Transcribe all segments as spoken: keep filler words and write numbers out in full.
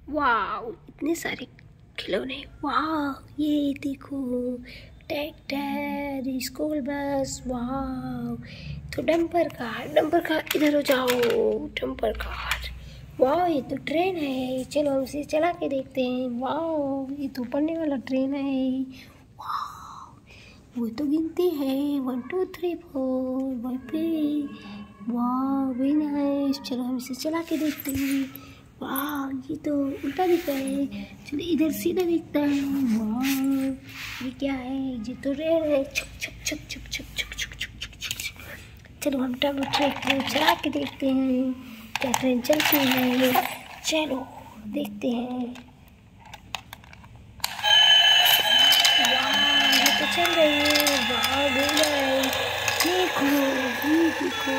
वाह, इतने सारे खिलौने। वाह, ये देखो, ट्रैक्टर, स्कूल बस। वाह, तो डंपर कार, डंपर कार इधर हो जाओ, डंपर कार। वाह, ये तो ट्रेन है, चलो हम इसे चला के देखते हैं। वाह, ये तो पढ़ने वाला ट्रेन है। वाह, वो तो गिनती है, वन टू थ्री फोर, वहीं पे। वाह, वेरी नाइस, चलो हम इसे चला के देखते हैं। वाह, ये तो उल्टा दिखता है, चलो इधर सीधा दिखता है। वाह, ये क्या है? ये तो रेल है। छक छक छक छक छक छक छक छक छक छक। चलो हम ट्रेन ट्रेन चला के देखते हैं, क्या ट्रेन चलती है। चलो देखते हैं। वाह, ये तो चल रही है। वाह, वेरी नाइस, देखो, ये देखो।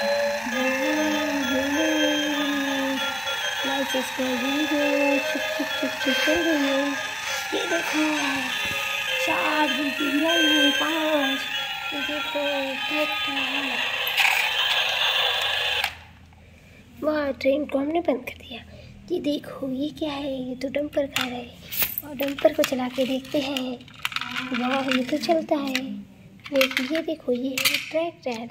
छुप छुप छुप छुप चल रही है। ये देखो, चार घंटी गिराई है, पाँच। ये देखो, ट्रैक्टर। वाह, ट्रेन को हमने बंद कर दिया। ये देखो, ये क्या है? ये तो डंपर कार है, और डंपर को चला के देखते हैं। वाह, ये तो चलता है। ये ये देखो, ये है ट्रैक्टर।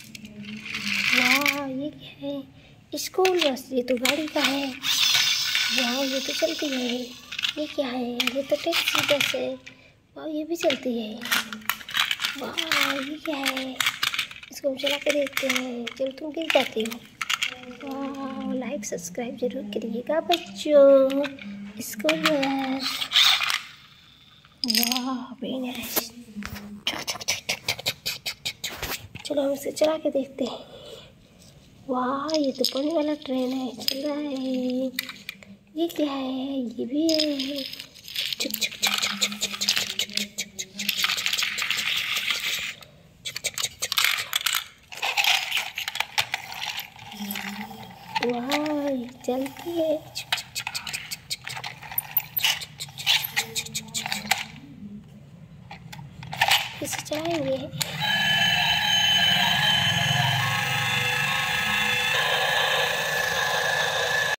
वाह, ये क्या है? स्कूल बस, ये तो गाड़ी का है। वाह, ये तो चलती है। ये क्या है? ये तो टैक्सी बस है। वाह, ये भी चलती है। वाह, ये क्या है? इसको हम चला के देखते हैं। चलो, तुम गिर जाती हो। वाह, लाइक सब्सक्राइब जरूर करिएगा बच्चों। School bus. वाह, वेरी नाइस। चलो हम इसे चला के देखते हैं। वाह, ये तो पढ़ने वाला ट्रेन है, चल रहा है। ये क्या है? ये भी है। चुक चुक चुक चुक चुक चुक चुक चुक चुक चुक चुक चुक चुक चुक। वाह, ये चलती है। इसे चलाएंगे।